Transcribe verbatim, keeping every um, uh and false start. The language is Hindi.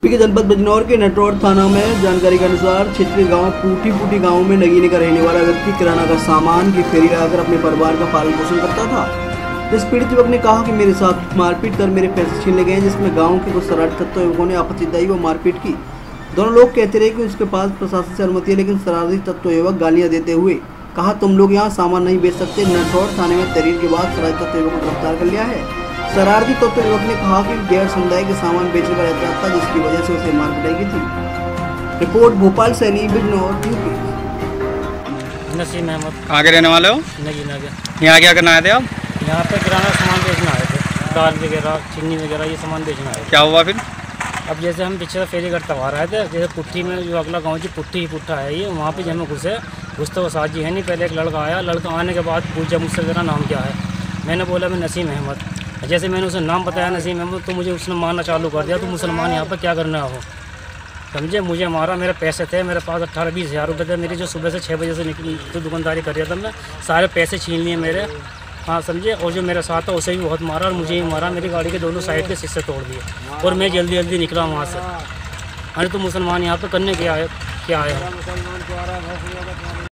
यूपी के जनपद बिजनौर के नटौर थाना में जानकारी के अनुसार क्षेत्रीय गांव पूटी पूटी गांव में नगीने का रहने वाला व्यक्ति किराना का सामान की फेरी लगाकर अपने परिवार का पालन पोषण करता था। इस पीड़ित युवक ने कहा कि मेरे साथ मारपीट कर मेरे पैसे छीन ले गए, जिसमें गांव के कुछ शरारती तत्व युवकों ने आपत्ति जताई व मारपीट की। दोनों लोग कहते रहे कि उसके पास प्रशासन से अनुमति है, लेकिन शरारती तत्व युवक गालियां देते हुए कहा तुम लोग यहाँ सामान नहीं बेच सकते। नटौर थाने में तहरीर के बाद शरारती तत्व युवक को गिरफ्तार कर लिया है। शरारती तत्व युवक ने कहा कि गैर समुदाय के सामान बेचने का एहतियात था, जिसकी वजह से उसे मार पिटाई की थी। Report Bhopal Saini, Bijnor, UP. नसीम अहमद। कहाँ के रहने वाले हो? नगीना के। यहाँ क्या करना आए थे आप? यहाँ पे किराना सामान बेचना आए थे, दाल वगैरह, चीनी वगैरह, ये सामान बेचना आए थे। क्या हुआ फिर? अब जैसे हम पीछे फेरी करता हुआ रहे थे, जैसे पुट्ठी में जो अगला गांव जी पुट्ठी ही पुट्ठा है, ये वहाँ पे जब हम घुसे घुसते वो साथ जी है नहीं। पहले एक लड़का आया, लड़का आने के बाद पूछा मुझसे मेरा नाम क्या है। मैंने बोला मैं नसीम अहमद। जैसे मैंने उसे नाम बताया नसीम अहमद, तो मुझे उसने मारना चालू कर दिया। तो मुसलमान यहाँ पर क्या करना हो, समझे। मुझे मारा, मेरे पैसे थे मेरे पास अट्ठारह बीस हज़ार रुपये थे मेरी, जो सुबह से छः बजे से निकली तो दुकानदारी कर रहा था मैं, सारे पैसे छीन लिए मेरे। हाँ समझे। और जो मेरे साथ था उसे भी बहुत मारा और मुझे ही मारा, मेरी गाड़ी के दोनों साइड के शीशे तोड़ दिए और मैं जल्दी जल्दी निकला वहाँ से। अरे तो मुसलमान यहाँ पे करने क्या आए क्या आया।